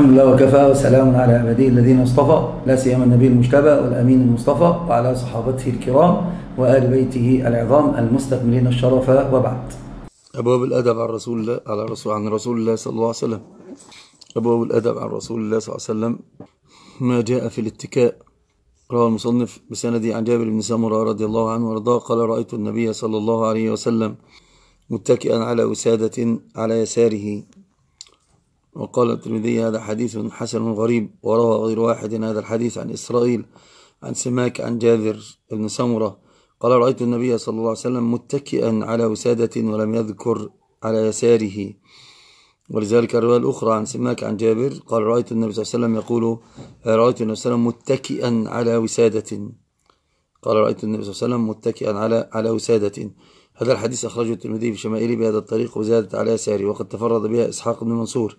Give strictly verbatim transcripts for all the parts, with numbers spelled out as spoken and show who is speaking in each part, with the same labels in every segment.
Speaker 1: الحمد لله وكفى وسلام على عباده الذين اصطفى، لا سيما النبي المجتبى والأمين المصطفى وعلى صحابته الكرام وآل بيته العظام المستكملين الشرف، وبعد.
Speaker 2: أبواب الأدب عن رسول الله على رسول عن رسول الله صلى الله عليه وسلم. أبواب الأدب عن رسول الله صلى الله عليه وسلم. ما جاء في الاتكاء. رواه المصنف بسندي عن جابر بن سمرة رضي الله عنه وارضاه قال: رأيت النبي صلى الله عليه وسلم متكئا على وسادة على يساره. وقال الترمذي: هذا حديث حسن غريب. وروى غير واحد هذا الحديث عن إسرائيل عن سماك عن جابر بن سمرة قال: رأيت النبي صلى الله عليه وسلم متكئا على وسادة ولم يذكر على يساره. ولذلك الرواية الأخرى عن سماك عن جابر قال: رأيت النبي صلى الله عليه وسلم يقول: رأيت النبي صلى الله عليه وسلم متكئا على وسادة. قال: رأيت النبي صلى الله عليه وسلم متكئا على على وسادة. هذا الحديث أخرجه الترمذي في شمائله بهذا الطريق وزادت على يساره، وقد تفرد بها إسحاق بن منصور،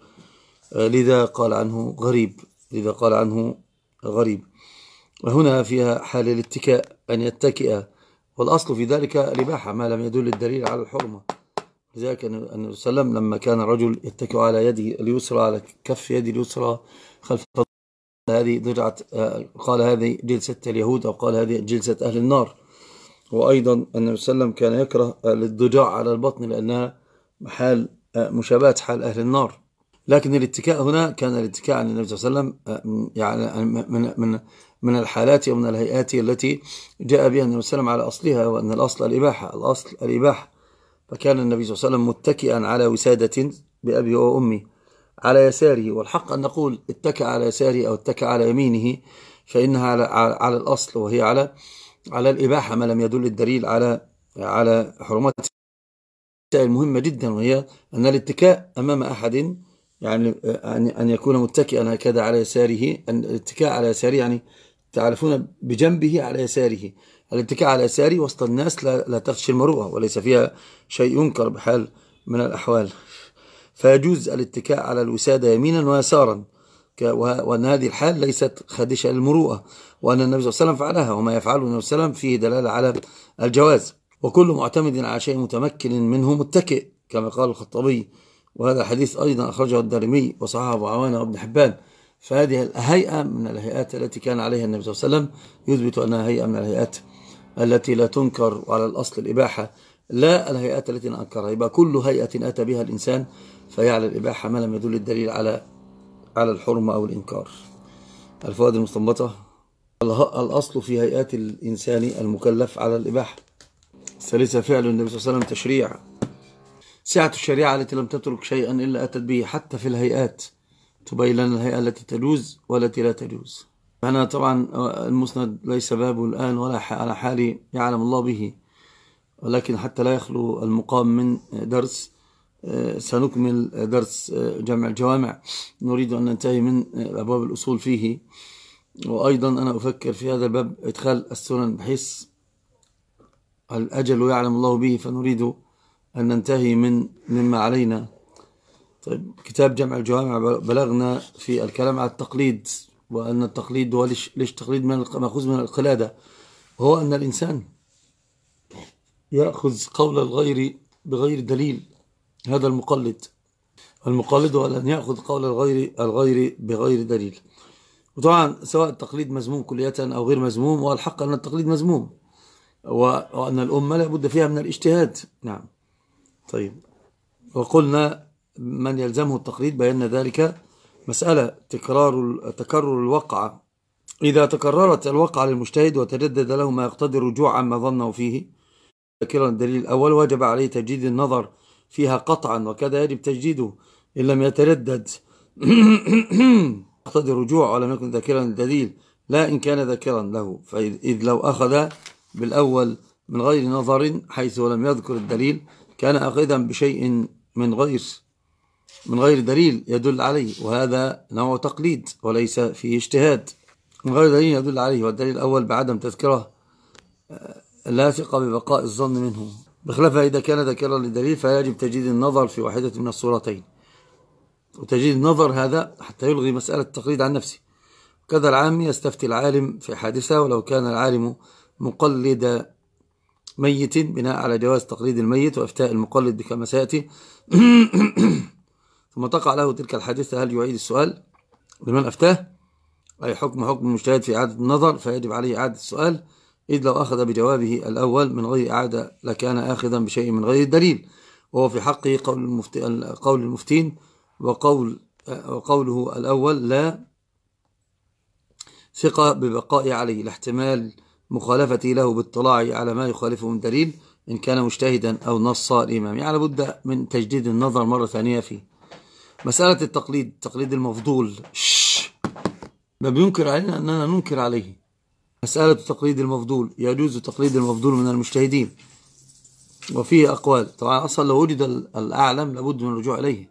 Speaker 2: لذا قال عنه غريب لذا قال عنه غريب. وهنا فيها حال الاتكاء، أن يتكئ، والأصل في ذلك الإباحة ما لم يدل الدليل على الحرمة. لذلك النبي صلى الله عليه وسلم لما كان الرجل يتكئ على يده اليسرى على كف يده اليسرى خلف هذه ضجعة، قال هذه جلسة اليهود، أو قال هذه جلسة أهل النار. وأيضا النبي صلى الله عليه وسلم كان يكره الضجاع على البطن لأنها محال مشابهة حال أهل النار. لكن الاتكاء هنا كان الاتكاء عن النبي صلى الله عليه وسلم يعني من من من الحالات ومن الهيئات التي جاء بها النبي صلى الله عليه وسلم على أصلها، وأن الأصل الإباحة الأصل الإباحة فكان النبي صلى الله عليه وسلم متكئا على وسادة بأبي وأمي على يساره. والحق أن نقول اتكأ على يساره أو اتكأ على يمينه، فإنها على على الأصل، وهي على على الإباحة ما لم يدل الدليل على على حرمتها. المهمة جدا وهي أن الاتكاء أمام أحد، يعني أن يكون متكئا هكذا على يساره. أن الاتكاء على يساره يعني تعرفون بجنبه على يساره. الاتكاء على يساره وسط الناس لا, لا تخشى المروءة، وليس فيها شيء ينكر بحال من الأحوال. فيجوز الاتكاء على الوسادة يمينا ويسارا، وأن هذه الحال ليست خادشة للمروءة، وأن النبي صلى الله عليه وسلم فعلها، وما يفعله النبي صلى الله عليه وسلم فيه دلالة على الجواز. وكل معتمد على شيء متمكن منه متكئ كما قال الخطابي، وهذا الحديث أيضا أخرجه الدارمي وصححه أبو عوانة وابن حبان. فهذه الهيئة من الهيئات التي كان عليها النبي صلى الله عليه وسلم يثبت أنها هيئة من الهيئات التي لا تنكر على الأصل الإباحة، لا الهيئات التي ننكرها. يبقى كل هيئة أتى بها الإنسان فهي على الإباحة ما لم يدل الدليل على على الحرمة أو الإنكار. الفوائد المستنبطة: الأصل في هيئات الإنسان المكلف على الإباحة. الثالثة: فعل النبي صلى الله عليه وسلم تشريع. سعة الشريعة التي لم تترك شيئا إلا أتت به، حتى في الهيئات تبين لنا الهيئة التي تجوز والتي لا تجوز. أنا طبعا المسند ليس بابه الآن ولا على حالي يعلم الله به، ولكن حتى لا يخلو المقام من درس سنكمل درس جمع الجوامع. نريد أن ننتهي من أبواب الأصول فيه. وأيضا أنا أفكر في هذا الباب إدخال السنن بحيث الأجل يعلم الله به، فنريد أن ننتهي من مما علينا. طيب، كتاب جمع الجوامع بلغنا في الكلام على التقليد، وأن التقليد هو ليش, ليش تقليد من مأخوذ من القلادة، وهو أن الإنسان يأخذ قول الغير بغير دليل. هذا المقلد. المقلد هو أن يأخذ قول الغير الغير بغير دليل. وطبعا سواء التقليد مذموم كلية أو غير مذموم، والحق أن التقليد مذموم، وأن الأمة لا بد فيها من الاجتهاد. نعم. طيب، وقلنا من يلزمه التقليد بينا ذلك مسألة تكرار تكرر الوقعة. إذا تكررت الوقعة للمجتهد وتجدد له ما يقتضي الرجوع عما ظنه فيه ذاكرا الدليل الأول، وجب عليه تجديد النظر فيها قطعا، وكذا يجب تجديده إن لم يتردد يقتضي الرجوع ولم يكن ذاكرا الدليل، لا إن كان ذاكرا له. فإذ لو أخذ بالأول من غير نظر حيث لم يذكر الدليل كان أخذا بشيء من غير من غير دليل يدل عليه، وهذا نوع تقليد وليس فيه اجتهاد. من غير دليل يدل عليه، والدليل الأول بعدم تذكره لا ثقة ببقاء الظن منه، بخلاف إذا كان ذاكرا للدليل فيجب تجديد النظر في واحدة من الصورتين. وتجديد النظر هذا حتى يلغي مسألة التقليد عن نفسه. كذا العام يستفتي العالم في حادثة، ولو كان العالم مقلد ميت بناء على جواز تقليد الميت وإفتاء المقلد كما سيأتي ثم تقع له تلك الحادثة، هل يعيد السؤال لمن أفتاه، أي حكم حكم المجتهد في إعادة النظر، فيجب عليه إعادة السؤال، إذ لو أخذ بجوابه الأول من غير إعادة لكان آخذا بشيء من غير الدليل، وهو في حقه قول المفتي قول المفتين، وقول وقوله الأول لا ثقة ببقاء عليه لاحتمال مخالفته له باطلاع على ما يخالفه من دليل إن كان مجتهدا أو نص الإمام. يعني لابد من تجديد النظر مرة ثانية فيه. مسألة التقليد، تقليد المفضول، لم ينكر علينا أننا ننكر عليه. مسألة تقليد المفضول، يجوز تقليد المفضول من المجتهدين، وفيه أقوال. طبعا أصلا لو وجد الأعلم لابد من الرجوع إليه.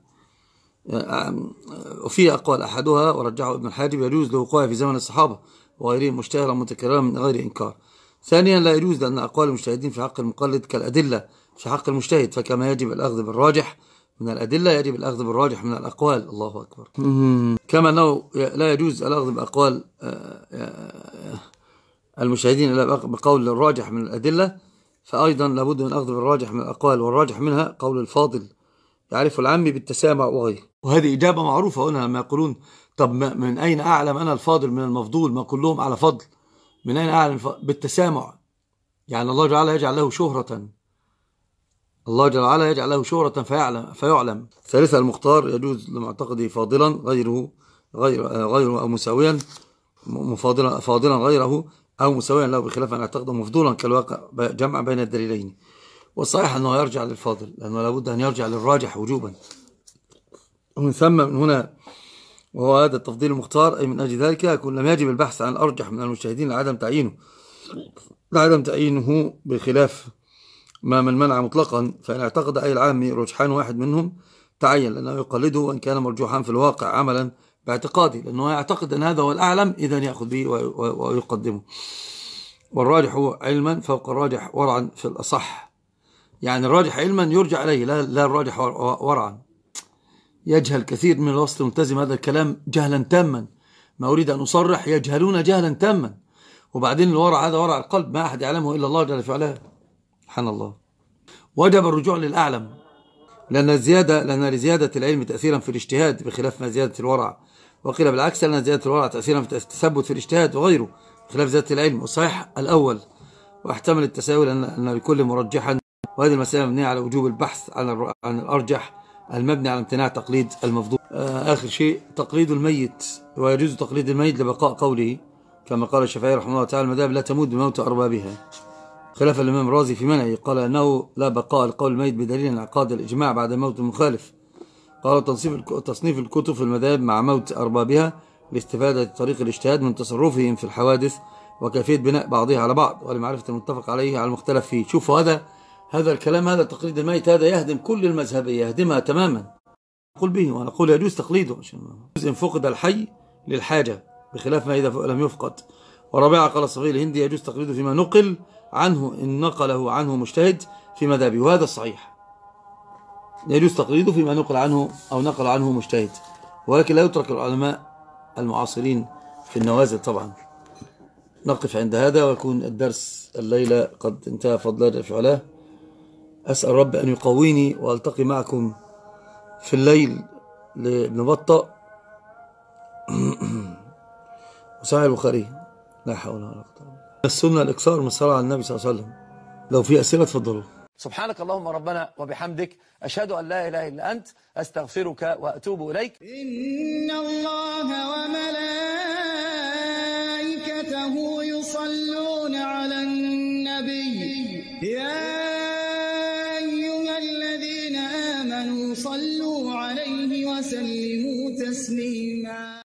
Speaker 2: وفيه أقوال، أحدها ورجحه ابن الحاجب يجوز لوقوعه في زمن الصحابة وغيرهم مشتهرا متكررا من غير إنكار. ثانيا لا يجوز لأن أقوال المجتهدين في حق المقلد كالأدلة في حق المجتهد، فكما يجب الأخذ بالراجح من الأدلة يجب الأخذ بالراجح من الأقوال. الله أكبر. كما أنه لا يجوز الأخذ بأقوال المجتهدين إلا بقول الراجح من الأدلة، فأيضا لابد من الأخذ بالراجح من الأقوال، والراجح منها قول الفاضل يعرف العامي بالتسامع وغيره. وهذه إجابة معروفة هنا لما يقولون طب من أين أعلم أنا الفاضل من المفضول؟ ما كلهم على فضل، من أين أعلم؟ بالتسامع. يعني الله جل وعلا يجعل له شهرة، الله جل وعلا يجعل له شهرة فيعلم فيعلم. ثالثا المختار، يجوز لمعتقده فاضلا غيره غير غيره أو مساويا مفاضلا فاضلا غيره أو مساويا له، بخلاف أن يعتقده مفضولا كالواقع جمع بين الدليلين. والصحيح أنه يرجع للفاضل، لأنه لابد أن يرجع للراجح وجوبا. ومن ثم من هنا وهو هذا التفضيل المختار، أي من أجل ذلك يكون لم يجب البحث عن الأرجح من المجتهدين لعدم تعيينه لعدم تعيينه بخلاف ما من منع مطلقا، فإن اعتقد أي العامي رجحان واحد منهم تعين، لأنه يقلده وإن كان مرجوحا في الواقع عملا باعتقاده، لأنه يعتقد أن هذا هو الأعلم، إذن يأخذ به ويقدمه. والراجح علما فوق الراجح ورعا في الأصح. يعني الراجح علما يرجع إليه، لا, لا الراجح ورعا. يجهل كثير من الوسط الملتزم هذا الكلام جهلا تاما، ما أريد أن أصرح، يجهلون جهلا تاما. وبعدين الورع هذا ورع القلب، ما أحد يعلمه إلا الله جل في علاه. سبحان الله. وجب الرجوع للأعلم، لأن الزيادة لأن لزيادة العلم تأثيرا في الاجتهاد بخلاف ما زيادة الورع، وقيل بالعكس لأن زيادة الورع تأثيرا في التثبت في الاجتهاد وغيره بخلاف زيادة العلم. والصحيح الأول، واحتمل التساؤل أن لكل مرجحا، وهذه المسألة مبنية على وجوب البحث عن عن الأرجح المبني على امتناع تقليد المفضول. آخر شيء تقليد الميت، ويجوز تقليد الميت لبقاء قوله كما قال الشافعي رحمه الله تعالى: المذاهب لا تموت بموت أربابها، خلاف الإمام الرازي في منعه، قال أنه لا بقاء القول الميت بدليل انعقاد الإجماع بعد موت المخالف. قال تصنيف الكتب في المذاهب مع موت أربابها لاستفادة طريق الاجتهاد من تصرفهم في الحوادث وكيفية بناء بعضها على بعض ولمعرفة المتفق عليه على المختلف فيه. شوفوا هذا هذا الكلام، هذا تقليد الميت هذا يهدم كل المذهبية، يهدمها تماما. نقول به ونقول يجوز تقليده إن فقد الحي للحاجة بخلاف ما إذا لم يفقد. ورابعا قال الصغير الهندي يجوز تقليده فيما نقل عنه إن نقله عنه مجتهد في مذهبه، وهذا الصحيح، يجوز تقليده فيما نقل عنه أو نقل عنه مجتهد، ولكن لا يترك العلماء المعاصرين في النوازل. طبعا نقف عند هذا ويكون الدرس الليلة قد انتهى فضل الله في علاه. أسأل رب أن يقويني وألتقي معكم في الليل لابن بطة وصحيح البخاري. لا حول ولا قوة إلا بالله. السنة الإكثار من الصلاة على النبي صلى الله عليه وسلم. لو في أسئلة تفضلوا.
Speaker 3: سبحانك اللهم ربنا وبحمدك، أشهد أن لا إله إلا أنت، أستغفرك وأتوب إليك.
Speaker 4: إن الله وملائكته يصلون على النبي، يا أيها الذين آمنوا صلوا عليه وسلموا تسليما.